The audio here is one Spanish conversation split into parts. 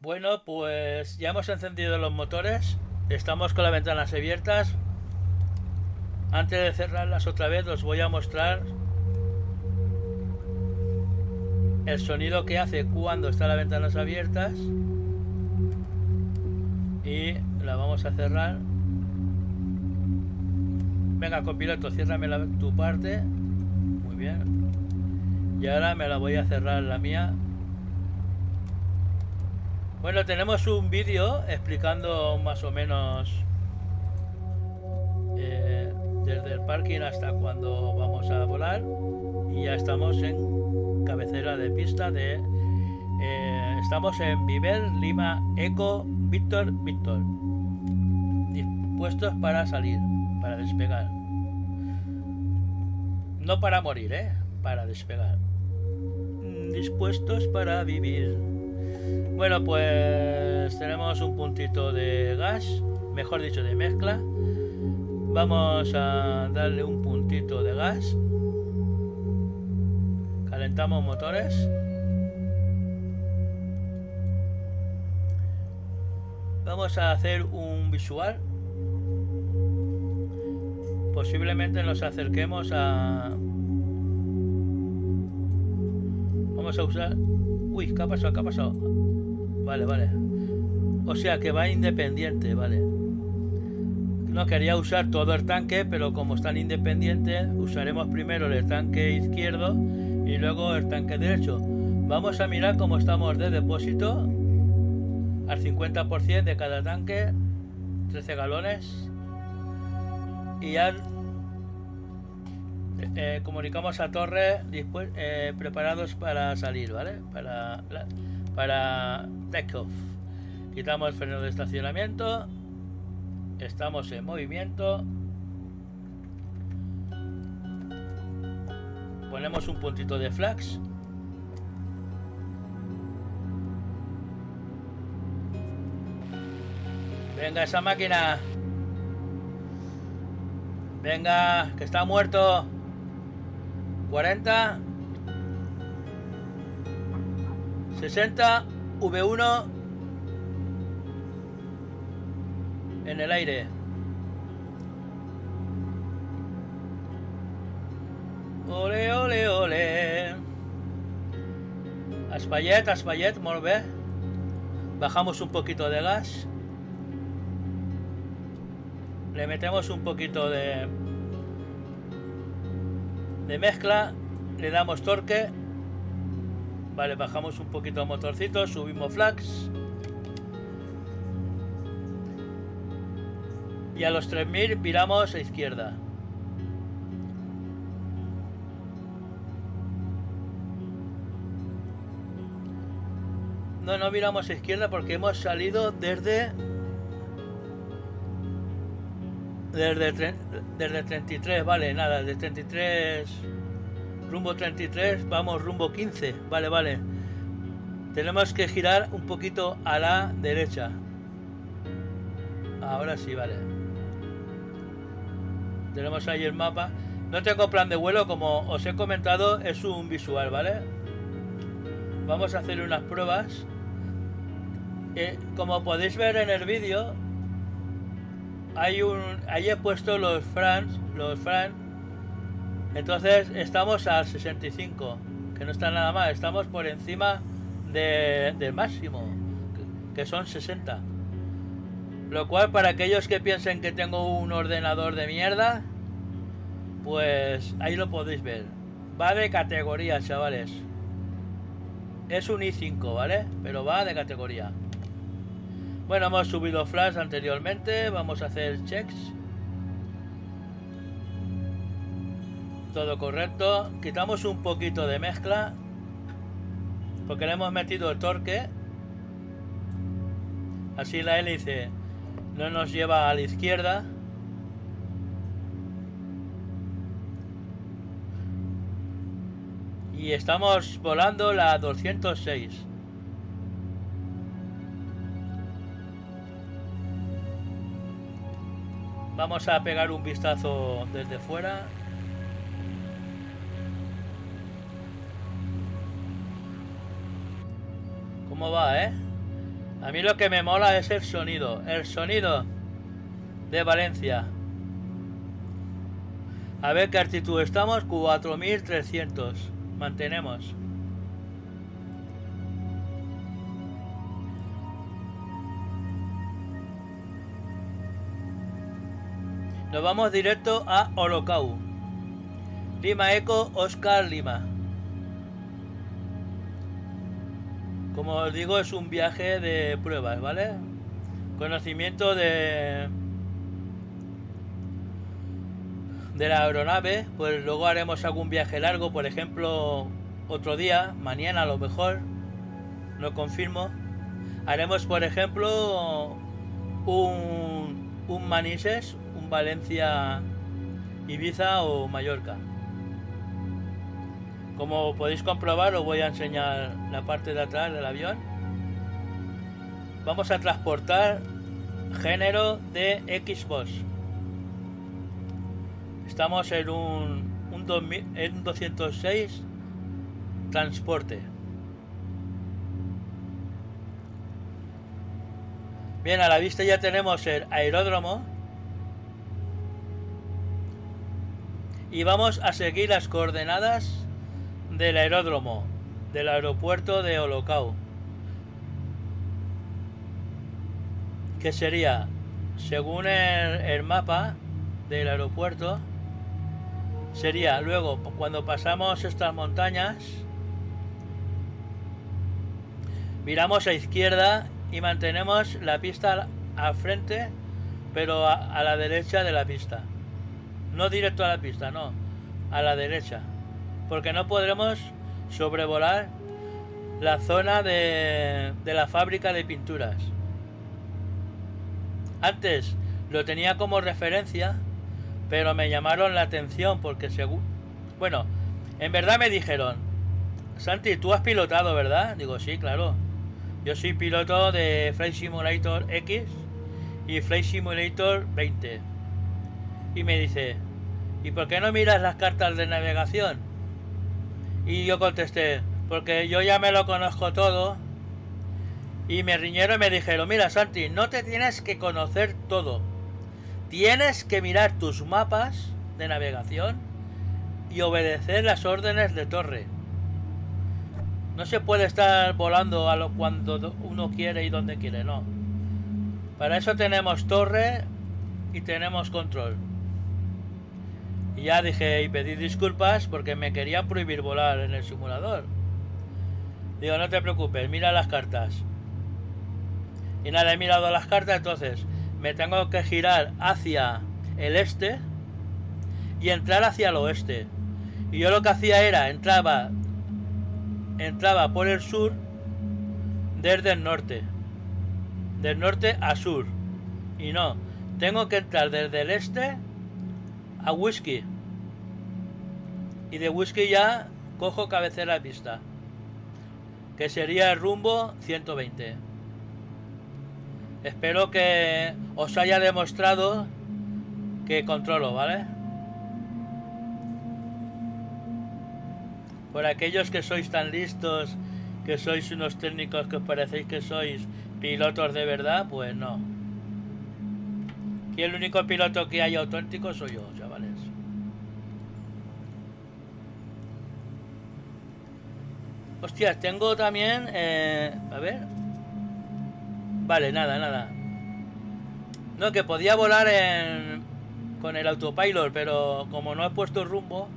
Bueno, pues ya hemos encendido los motores. Estamos con las ventanas abiertas. Antes de cerrarlas otra vez os voy a mostrar el sonido que hace cuando están las ventanas abiertas. Y la vamos a cerrar. Venga, copiloto, ciérrame tu parte. Muy bien. Y ahora me la voy a cerrar la mía. Bueno, tenemos un vídeo explicando más o menos desde el parking hasta cuando vamos a volar. Y ya estamos en cabecera de pista de... estamos en Viver Lima Eco Víctor Víctor. Dispuestos para salir, para despegar. No para morir, para despegar. Dispuestos para vivir. Bueno, pues tenemos un puntito de gas, mejor dicho de mezcla. Vamos a darle un puntito de gas. Calentamos motores. Vamos a hacer un visual. Posiblemente nos acerquemos a... Vamos a usar... Uy, ¿qué ha pasado? ¿Qué ha pasado? Vale, vale. O sea que va independiente, vale. No quería usar todo el tanque, pero como están independientes, usaremos primero el tanque izquierdo y luego el tanque derecho. Vamos a mirar cómo estamos de depósito. Al 50% de cada tanque, 13 galones. Y ya comunicamos a torre preparados para salir, ¿vale? Para take off. Quitamos el freno de estacionamiento. Estamos en movimiento. Ponemos un puntito de flags. Venga esa máquina. Venga, que está muerto. 40 60 V1 en el aire. Ole, ole, ole. Espaiet, espaiet, molt bé. Bajamos un poquito de gas. Le metemos un poquito de mezcla, le damos torque. Vale, bajamos un poquito el motorcito, subimos flags. Y a los 3000 viramos a izquierda. No viramos a izquierda porque hemos salido desde 33, vale, nada, de 33 rumbo 33, vamos rumbo 15, vale. Tenemos que girar un poquito a la derecha. Ahora sí, vale. Tenemos ahí el mapa. No tengo plan de vuelo, como os he comentado, es un visual, ¿vale? Vamos a hacer unas pruebas. Como podéis ver en el vídeo, ahí he puesto los frames. Entonces estamos al 65, que no está nada mal. Estamos por encima del máximo, que son 60. Lo cual, para aquellos que piensen que tengo un ordenador de mierda, pues ahí lo podéis ver. Va de categoría, chavales. Es un i5, ¿vale? Pero va de categoría. Bueno, hemos subido flash anteriormente. Vamos a hacer checks. Todo correcto. Quitamos un poquito de mezcla, porque le hemos metido el torque. Así la hélice no nos lleva a la izquierda. Y estamos volando la 206. Vamos a pegar un vistazo desde fuera. ¿Cómo va, A mí lo que me mola es el sonido de Valencia. A ver qué altitud estamos, 4300. Mantenemos. Nos vamos directo a Olocau. Lima Eco, Oscar Lima. Como os digo, es un viaje de pruebas, ¿vale? Conocimiento de la aeronave. Pues luego haremos algún viaje largo, por ejemplo, otro día, mañana a lo mejor, no confirmo. Haremos, por ejemplo, un Manises, un Valencia, Ibiza o Mallorca. Como podéis comprobar, os voy a enseñar la parte de atrás del avión. Vamos a transportar género de Xbox. Estamos en un 206 transporte. Bien, a la vista ya tenemos el aeródromo. Y vamos a seguir las coordenadas del aeródromo, del aeropuerto de Olocau, que sería, según el mapa del aeropuerto, sería luego cuando pasamos estas montañas, viramos a izquierda y mantenemos la pista al frente, pero a la derecha de la pista, no directo a la pista, no, a la derecha, porque no podremos sobrevolar la zona de la fábrica de pinturas. Antes lo tenía como referencia, pero me llamaron la atención porque según... Bueno, en verdad me dijeron: Santi, tú has pilotado, ¿verdad? Digo, sí, claro. Yo soy piloto de Flight Simulator X y Flight Simulator 20. Y me dice: ¿y por qué no miras las cartas de navegación? Y yo contesté: porque yo ya me lo conozco todo. Y me riñeron y me dijeron: mira, Santi, no te tienes que conocer todo. Tienes que mirar tus mapas de navegación y obedecer las órdenes de torre. No se puede estar volando a lo cuando uno quiere y donde quiere, no. Para eso tenemos torre y tenemos control. Y ya dije y pedí disculpas porque me querían prohibir volar en el simulador. Digo, no te preocupes, mira las cartas. Y nada, he mirado las cartas, entonces me tengo que girar hacia el este y entrar hacia el oeste. Y yo lo que hacía era, entraba por el sur desde el norte. Del norte a sur. Y no, tengo que entrar desde el este a Whisky. Y de Whisky ya cojo cabecera de pista, que sería el rumbo 120. Espero que os haya demostrado que controlo, ¿vale? Por aquellos que sois tan listos, que sois unos técnicos que os parecéis que sois pilotos de verdad, pues no. Y el único piloto que hay auténtico soy yo, chavales. Hostias, tengo también... a ver... Vale, nada. No, que podía volar con el autopilot, pero como no he puesto rumbo...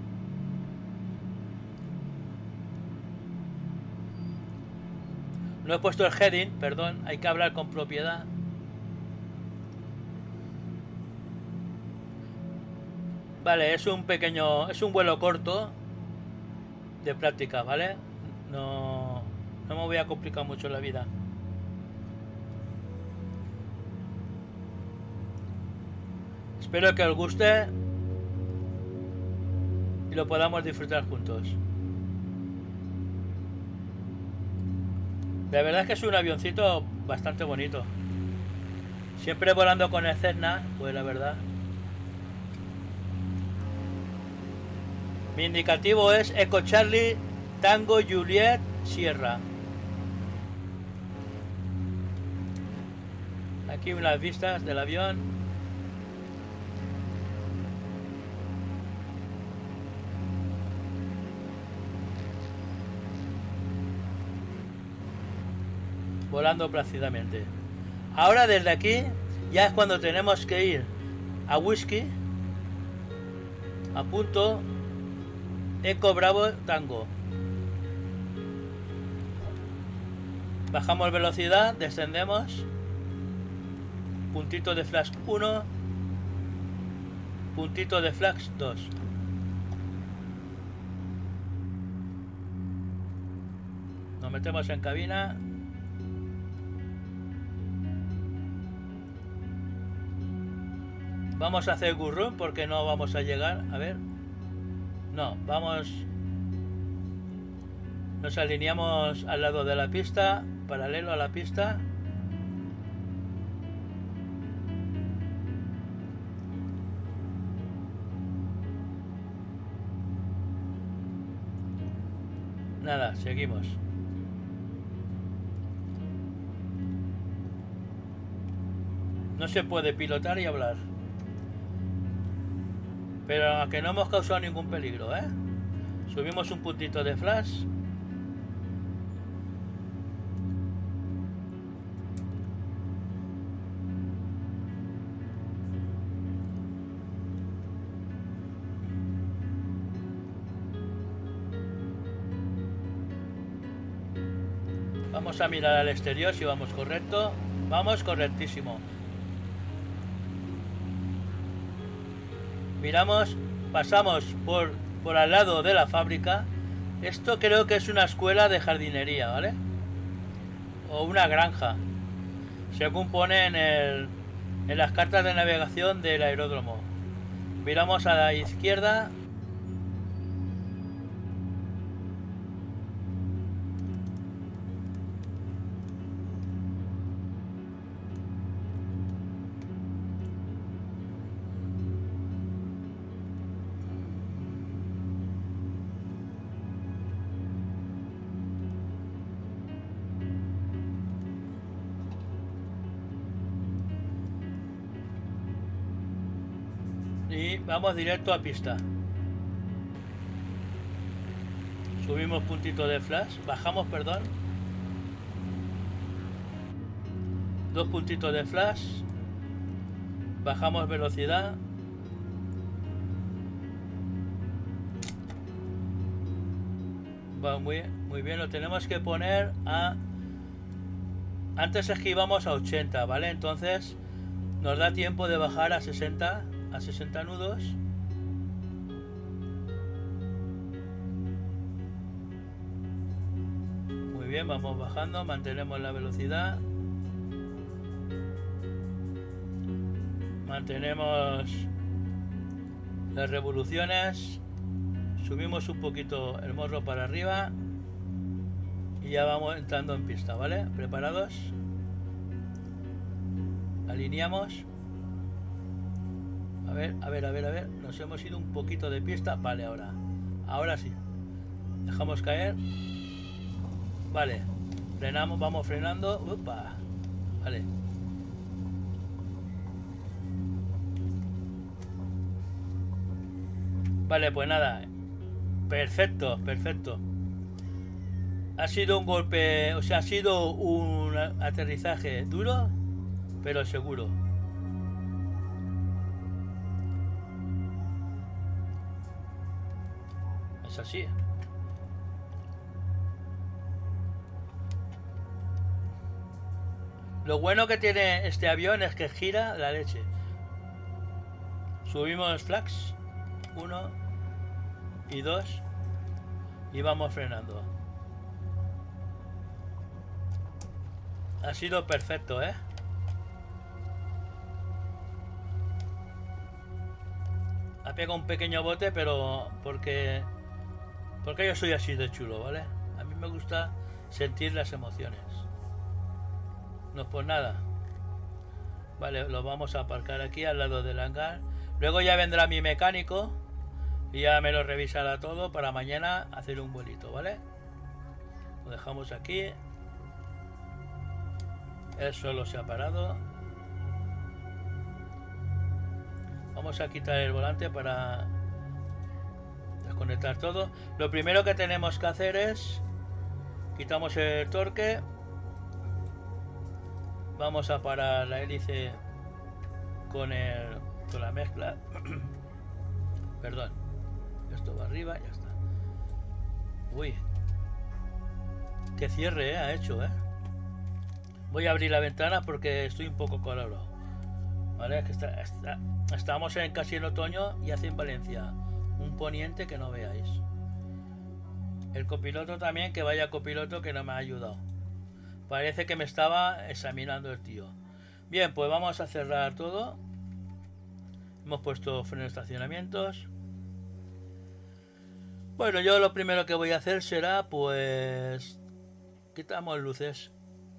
No he puesto el heading, perdón, hay que hablar con propiedad. Vale, es un vuelo corto de práctica, ¿vale? No me voy a complicar mucho la vida. Espero que os guste y lo podamos disfrutar juntos. La verdad es que es un avioncito bastante bonito. Siempre volando con el Cessna, pues la verdad. Mi indicativo es Eco Charlie Tango Juliet Sierra. Aquí unas vistas del avión. Volando plácidamente. Ahora desde aquí ya es cuando tenemos que ir a Whisky, a punto Eco Bravo Tango. Bajamos velocidad, descendemos. Puntito de flash 1, puntito de flash 2. Nos metemos en cabina. Vamos a hacer gurrún porque no vamos a llegar. A ver. No, vamos. Nos alineamos al lado de la pista, paralelo a la pista. Nada, seguimos. No se puede pilotar y hablar. Pero a que no hemos causado ningún peligro, ¿eh? Subimos un puntito de flash. Vamos a mirar al exterior si vamos correcto. Vamos correctísimo. Miramos, pasamos por al lado de la fábrica. Esto creo que es una escuela de jardinería, ¿vale? O una granja, según pone en las cartas de navegación del aeródromo. Miramos a la izquierda. Y vamos directo a pista. Subimos puntito de flash. Bajamos, perdón. 2 puntitos de flash. Bajamos velocidad. Va muy bien. Lo tenemos que poner a... Antes es que íbamos a 80, ¿vale? Entonces nos da tiempo de bajar a 60. A 60 nudos. Muy bien, vamos bajando, mantenemos la velocidad. Mantenemos las revoluciones. Subimos un poquito el morro para arriba. Y ya vamos entrando en pista, ¿vale? ¿Preparados? Alineamos. A ver. Nos hemos ido un poquito de pista. Vale, ahora sí. Dejamos caer. Vale. Frenamos, vamos frenando. Upa. Vale. Vale, pues nada. Perfecto. Ha sido un golpe, o sea, ha sido un aterrizaje duro, pero seguro. Es así. Lo bueno que tiene este avión es que gira la leche. Subimos flaps 1 y 2 y vamos frenando. Ha sido perfecto, ¿eh? Ha pegado un pequeño bote, pero porque yo soy así de chulo, ¿vale? A mí me gusta sentir las emociones. No por nada. Vale, lo vamos a aparcar aquí al lado del hangar. Luego ya vendrá mi mecánico y ya me lo revisará todo para mañana hacer un vuelito, ¿vale? Lo dejamos aquí. Él solo se ha parado. Vamos a quitar el volante para desconectar todo. Lo primero que tenemos que hacer es quitamos el torque. Vamos a parar la hélice con la mezcla. Perdón. Esto va arriba, ya está. Uy. Qué cierre ha hecho, Voy a abrir la ventana porque estoy un poco colorado. Vale, es que estamos casi en otoño y hace en Valencia un poniente que no veáis. El copiloto también, que vaya copiloto que no me ha ayudado. Parece que me estaba examinando el tío. Bien, pues vamos a cerrar todo. Hemos puesto freno de estacionamientos. Bueno, yo lo primero que voy a hacer será, pues... quitamos luces.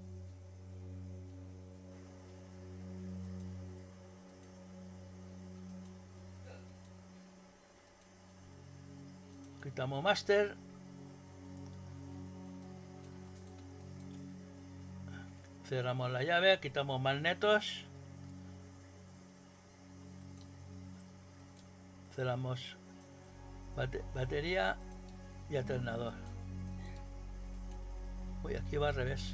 Quitamos máster. Cerramos la llave, quitamos magnetos. Cerramos batería y alternador. Uy, aquí va al revés.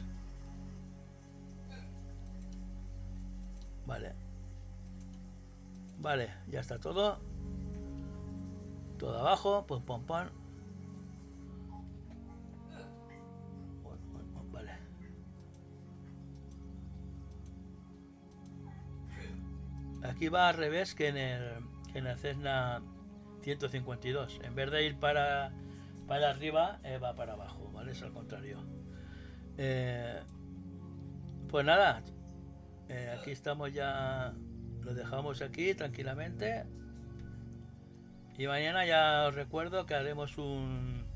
Vale. Vale, ya está todo. Todo abajo, pum pum pum. Vale. Aquí va al revés que en el Cessna 152. En vez de ir para arriba, va para abajo, ¿vale? Es al contrario. Pues nada, aquí estamos ya. Lo dejamos aquí tranquilamente. Y mañana ya os recuerdo que haremos un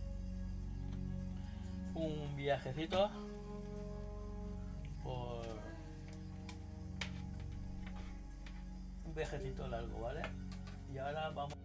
viajecito por un viajecito largo, ¿vale? Y ahora vamos.